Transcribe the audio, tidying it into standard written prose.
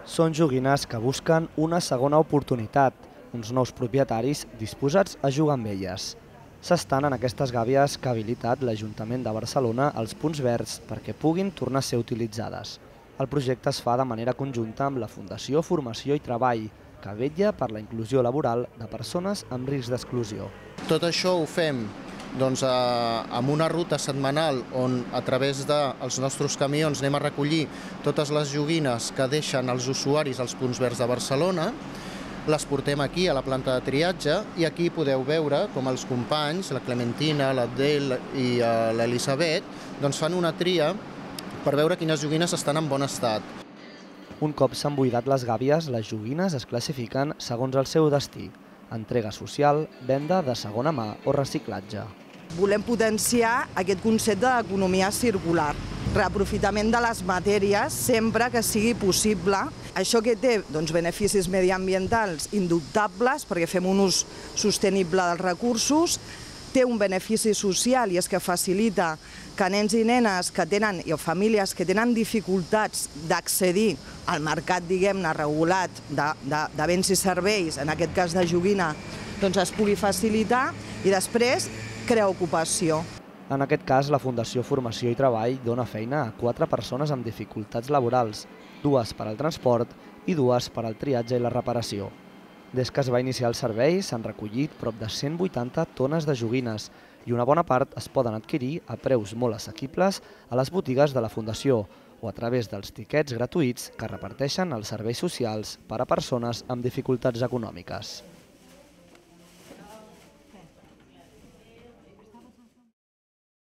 Són joguines que busquen una segona oportunitat, uns nous propietaris disposats a jugar amb elles. S'estan en aquestes gàbies que ha habilitat l'Ajuntament de Barcelona als punts verds perquè puguin tornar a ser utilitzades. El projecte es fa de manera conjunta amb la Fundació Formació i Treball, que vetlla per la inclusió laboral de persones amb risc d'exclusió. Tot això ho fem amb una ruta setmanal on a través dels nostres camions anem a recollir totes les joguines que deixen els usuaris als punts verds de Barcelona, les portem aquí a la planta de triatge i aquí podeu veure com els companys, la Clementina, l'Abdel i l'Elisabet, fan una tria per veure quines joguines estan en bon estat. Un cop s'han buidat les gàbies, les joguines es classifiquen segons el seu destí: entrega social, venda de segona mà o reciclatge. Volem potenciar aquest concepte d'economia circular, reaprofitament de les matèries sempre que sigui possible. Això que té beneficis mediambientals indubtables perquè fem un ús sostenible dels recursos, té un benefici social i és que facilita que nens i nenes que tenen, o famílies que tenen dificultats d'accedir al mercat, diguem-ne, regulat de béns i serveis, en aquest cas de joguina, es pugui facilitar i després crear ocupació. En aquest cas, la Fundació Formació i Treball dona feina a 4 persones amb dificultats laborals, 2 per al transport i 2 per al triatge i la reparació. Des que es va iniciar el servei s'han recollit prop de 180 tones de joguines i una bona part es poden adquirir a preus molt assequibles a les botigues de la Fundació o a través dels tiquets gratuïts que reparteixen els serveis socials per a persones amb dificultats econòmiques.